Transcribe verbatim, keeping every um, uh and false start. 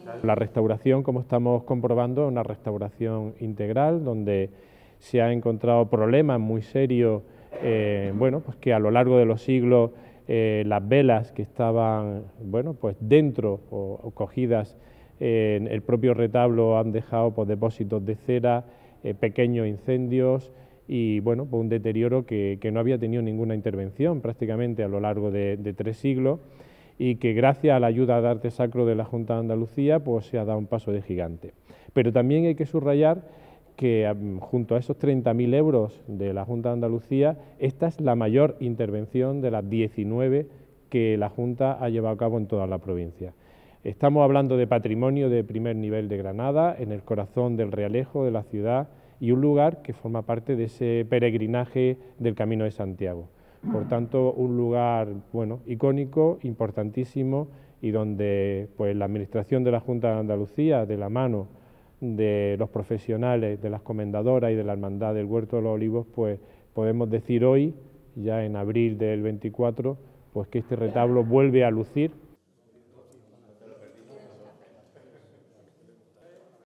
La restauración, como estamos comprobando, es una restauración integral donde se han encontrado problemas muy serios, eh, bueno, pues que a lo largo de los siglos eh, las velas que estaban, bueno, pues dentro o, o cogidas eh, en el propio retablo han dejado pues, depósitos de cera, eh, pequeños incendios y bueno, pues un deterioro que, que no había tenido ninguna intervención prácticamente a lo largo de, de tres siglos y que gracias a la ayuda de arte sacro de la Junta de Andalucía pues se ha dado un paso de gigante. Pero también hay que subrayar que junto a esos treinta mil euros de la Junta de Andalucía, esta es la mayor intervención de las diecinueve que la Junta ha llevado a cabo en toda la provincia. Estamos hablando de patrimonio de primer nivel de Granada, en el corazón del Realejo, de la ciudad, y un lugar que forma parte de ese peregrinaje del Camino de Santiago. Por tanto, un lugar bueno, icónico, importantísimo, y donde pues, la Administración de la Junta de Andalucía, de la mano de los profesionales, de las comendadoras y de la Hermandad del Huerto de los Olivos, pues podemos decir hoy, ya en abril del veinticuatro, pues que este retablo vuelve a lucir